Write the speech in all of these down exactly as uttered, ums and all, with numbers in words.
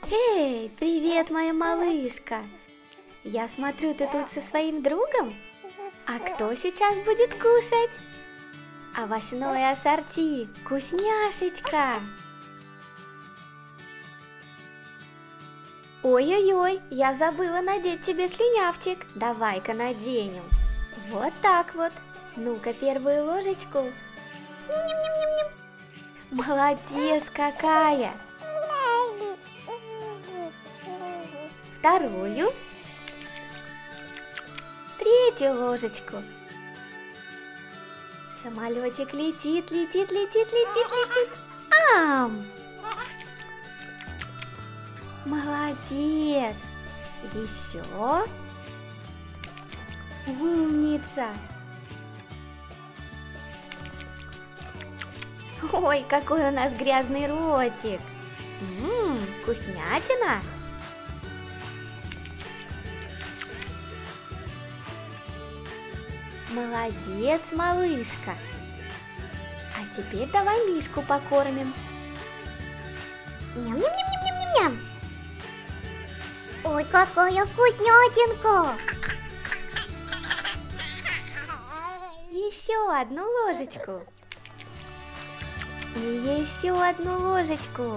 Эй, привет, моя малышка! Я смотрю, ты тут со своим другом? А кто сейчас будет кушать? Овощное ассорти, вкусняшечка! Ой-ой-ой, я забыла надеть тебе слюнявчик. Давай-ка наденем. Вот так вот. Ну-ка, первую ложечку. Ням-ням-ням-ням. Молодец какая! Вторую. Третью ложечку. Самолетик летит, летит, летит, летит, летит. Ам! Молодец! Еще. Умница! Ой, какой у нас грязный ротик! Ммм, вкуснятина! Молодец, малышка! А теперь давай Мишку покормим. Ням-ням-ням-ням-ням-ням! Ой, какая вкуснятинка! Еще одну ложечку. И еще одну ложечку.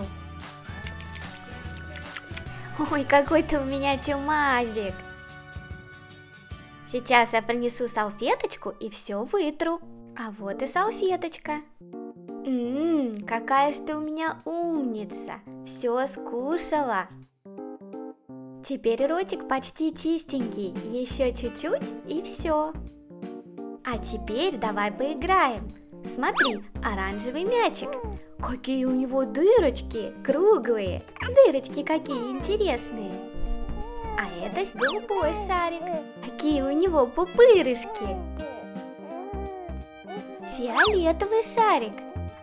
Ой, какой ты у меня чумазик. Сейчас я принесу салфеточку и все вытру. А вот и салфеточка. Ммм, какая ж ты у меня умница. Все скушала. Теперь ротик почти чистенький. Еще чуть-чуть и все. А теперь давай поиграем. Смотри, оранжевый мячик. Какие у него дырочки, круглые. Дырочки какие интересные. А это голубой шарик. Какие у него пупырышки. Фиолетовый шарик.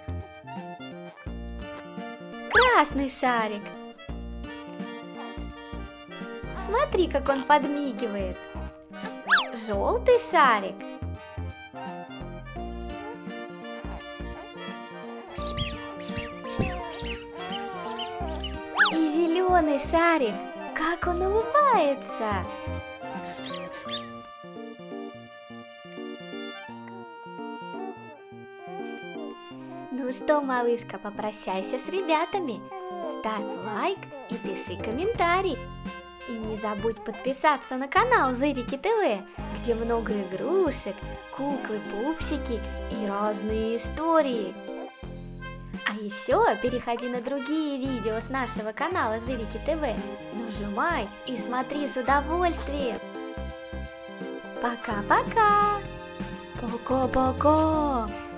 Красный шарик. Смотри, как он подмигивает. Желтый шарик. И зеленый шарик. Как он улыбается. Ну что, малышка, попрощайся с ребятами. Ставь лайк и пиши комментарий. И не забудь подписаться на канал Зырики ТВ, где много игрушек, куклы, пупсики и разные истории. А еще переходи на другие видео с нашего канала Зырики ТВ, нажимай и смотри с удовольствием. Пока-пока! Пока-пока!